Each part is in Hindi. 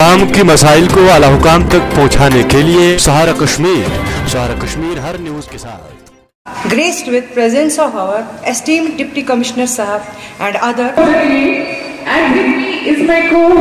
आम की मसाइल को आला हुकाम तक पहुँचाने के लिए सहारा कश्मीर हर न्यूज़ के साथ। Graced with presence of our esteemed Deputy Commissioner Sahab and other. And with me is my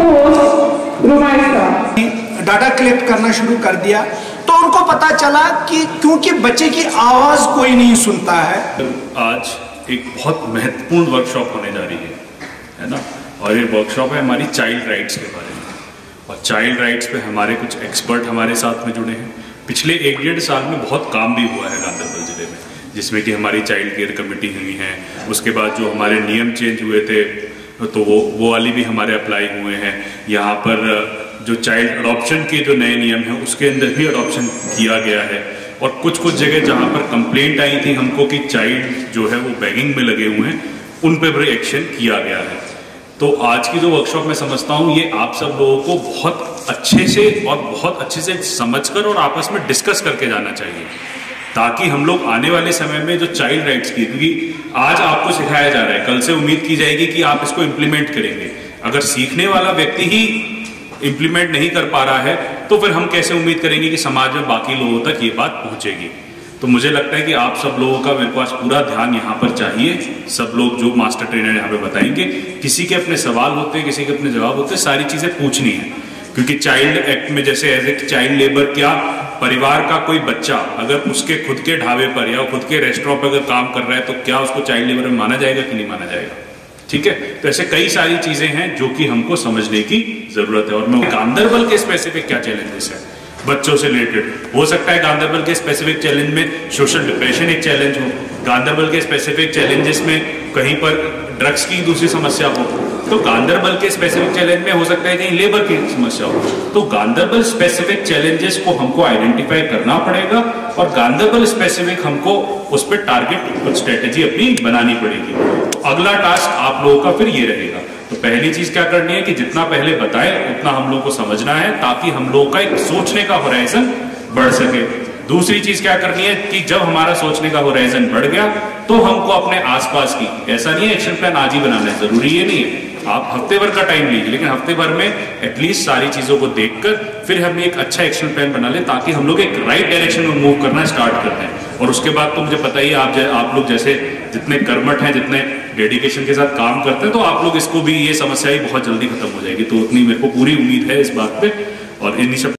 co-host Rumaisa. Data collect करना शुरू कर दिया तो उनको पता चला कि क्योंकि बच्चे की आवाज कोई नहीं सुनता है। आज एक बहुत महत्वपूर्ण वर्कशॉप होने जा रही है ना, और ये वर्कशॉप है हमारी चाइल्ड राइट्स के बारे में। और चाइल्ड राइट्स पे हमारे कुछ एक्सपर्ट हमारे साथ में जुड़े हैं। पिछले 1-1.5 साल में बहुत काम भी हुआ है गांधरबल जिले में, जिसमें कि हमारी चाइल्ड केयर कमेटी हुई है। उसके बाद जो हमारे नियम चेंज हुए थे तो वो वाली भी हमारे अप्लाई हुए हैं। यहाँ पर जो चाइल्ड अडॉप्शन के जो नए नियम हैं उसके अंदर भी अडॉप्शन किया गया है। और कुछ जगह जहाँ पर कंप्लेंट आई थी हमको कि चाइल्ड जो है वो बैगिंग में लगे हुए हैं, उन पर भी एक्शन किया गया है। तो आज की जो वर्कशॉप मैं समझता हूँ ये आप सब लोगों को बहुत अच्छे से और बहुत अच्छे से समझकर और आपस में डिस्कस करके जाना चाहिए, ताकि हम लोग आने वाले समय में जो चाइल्ड राइट्स की, क्योंकि आज आपको सिखाया जा रहा है, कल से उम्मीद की जाएगी कि आप इसको इम्प्लीमेंट करेंगे। अगर सीखने वाला व्यक्ति ही इम्प्लीमेंट नहीं कर पा रहा है तो फिर हम कैसे उम्मीद करेंगे कि समाज में बाकी लोगों तक ये बात पहुंचेगी। तो मुझे लगता है कि आप सब लोगों का मेरे पास पूरा ध्यान यहाँ पर चाहिए। सब लोग जो मास्टर ट्रेनर यहाँ पे बताएंगे, किसी के अपने सवाल होते हैं, किसी के अपने जवाब होते हैं, सारी चीजें पूछनी है। क्योंकि चाइल्ड एक्ट में जैसे एज ए चाइल्ड लेबर, क्या परिवार का कोई बच्चा अगर उसके खुद के ढाबे पर या खुद के रेस्टोरेंट पर अगर काम कर रहा है तो क्या उसको चाइल्ड लेबर में माना जाएगा कि नहीं माना जाएगा? ठीक है, तो ऐसे कई सारी चीजें हैं जो कि हमको समझने की जरूरत है। और मैं गांधरबल के स्पेसिफिक क्या चैलेंजेस है बच्चों से रिलेटेड, हो सकता है गांधरबल के स्पेसिफिक चैलेंज में सोशल डिप्रेशन एक चैलेंज हो, गांधरबल के स्पेसिफिक चैलेंजेस में कहीं पर ड्रग्स की दूसरी समस्या हो, तो गांधरबल के स्पेसिफिक चैलेंज में हो सकता है कहीं लेबर की समस्या हो। तो गांधरबल स्पेसिफिक चैलेंजेस को हमको आइडेंटिफाई करना पड़ेगा और गांधरबल स्पेसिफिक हमको उस पर टारगेट और स्ट्रेटेजी अपनी बनानी पड़ेगी। तो अगला टास्क आप लोगों का फिर ये रहेगा। तो पहली चीज क्या करनी है कि जितना पहले बताए उतना हम लोग को समझना है, ताकि हम लोग का एक सोचने का होराइजन बढ़ सके। दूसरी चीज क्या करनी है कि जब हमारा सोचने का होराइजन बढ़ गया तो हमको अपने आसपास की, ऐसा नहीं है एक्शन प्लान आज ही बनाना है, जरूरी ये नहीं है, आप हफ्ते भर का टाइम लीजिए, लेकिन हफ्ते भर में एटलीस्ट सारी चीजों को देखकर फिर हम एक अच्छा एक्शन प्लान बना लें, ताकि हम लोग एक राइट डायरेक्शन में मूव करना स्टार्ट कर दें। और उसके बाद तो मुझे पता ही है, आप लोग जैसे जितने कर्मठ हैं, जितने डेडिकेशन के साथ काम करते हैं, तो आप लोग इसको भी, ये समस्या ही बहुत जल्दी खत्म हो जाएगी। तो उतनी मेरे को पूरी उम्मीद है इस बात पे। और इन्हीं सब